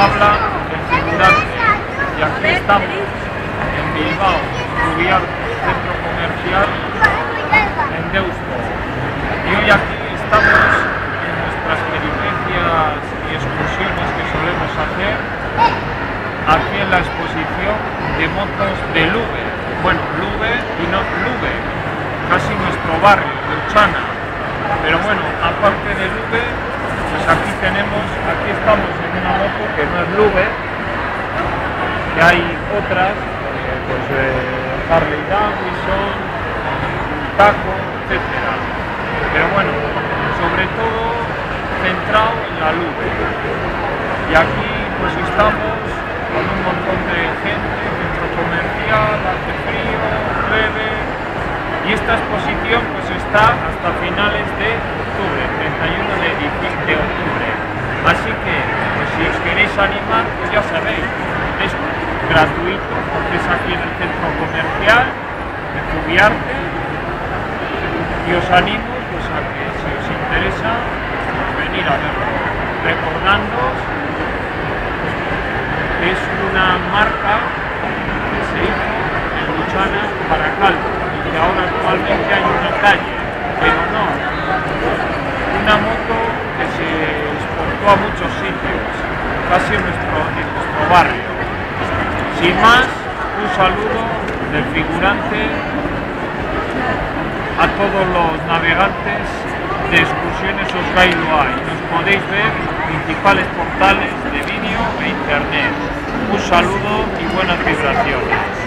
habla el figurante. Y aquí estamos en Bilbao, Rubiarte, centro comercial en Deusto. Y hoy aquí estamos en nuestras peripecias y excursiones que solemos hacer, aquí en la exposición de motos de Lube. Bueno, Lube y no Lube, casi nuestro barrio, Luchana. Pero bueno, aparte de Lube, pues aquí estamos en una moto que no es Lube, que hay otras, pues Harley Davidson, Taco, etcétera. Pero bueno, sobre todo centrado en la Lube. Y aquí pues estamos con un montón de gente, centro comercial, hace frío, llueve. Y esta exposición pues está hasta finales de octubre, 31 de octubre. Así que pues, si os queréis animar, pues ya sabéis, es gratuito porque es aquí en el centro comercial de Rubiarte. Y os animo pues, a que si os interesa pues, venir a verlo. Recordándoos que es una marca que se hizo en Luchana para Calvo. Y ahora actualmente hay una calle, pero no, una moto que se exportó a muchos sitios, casi en nuestro barrio. Sin más, un saludo del figurante a todos los navegantes de excursiones Osgailoa. Nos podéis ver en los principales portales de vídeo e internet. Un saludo y buenas vibraciones.